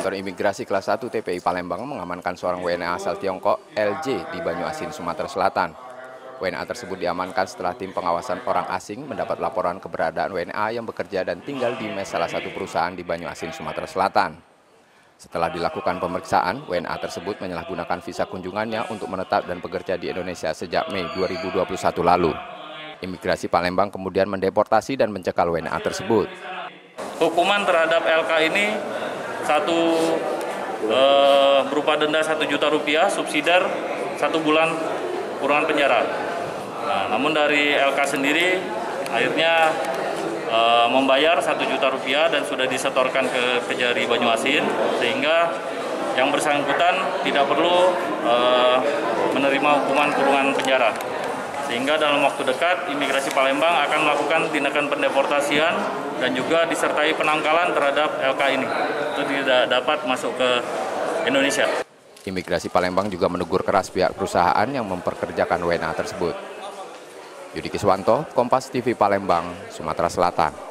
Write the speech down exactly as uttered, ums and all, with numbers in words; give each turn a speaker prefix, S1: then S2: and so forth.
S1: Kantor Imigrasi Kelas satu T P I Palembang mengamankan seorang W N A asal Tiongkok, L J, di Banyuasin, Sumatera Selatan. W N A tersebut diamankan setelah tim pengawasan orang asing mendapat laporan keberadaan W N A yang bekerja dan tinggal di mes salah satu perusahaan di Banyuasin, Sumatera Selatan. Setelah dilakukan pemeriksaan, W N A tersebut menyalahgunakan visa kunjungannya untuk menetap dan bekerja di Indonesia sejak Mei dua ribu dua puluh satu lalu. Imigrasi Palembang kemudian mendeportasi dan mencekal W N A tersebut.
S2: Hukuman terhadap L K ini satu eh, berupa denda satu juta rupiah, subsidiar satu bulan kurungan penjara. Nah, namun dari L K sendiri akhirnya eh, membayar satu juta rupiah dan sudah disetorkan ke Kejari Banyuasin, sehingga yang bersangkutan tidak perlu eh, menerima hukuman kurungan penjara. Sehingga dalam waktu dekat, Imigrasi Palembang akan melakukan tindakan pendeportasian dan juga disertai penangkalan terhadap L K ini. Itu tidak dapat masuk ke Indonesia.
S1: Imigrasi Palembang juga menegur keras pihak perusahaan yang memperkerjakan W N A tersebut. Yudi Kiswanto, Kompas T V Palembang, Sumatera Selatan.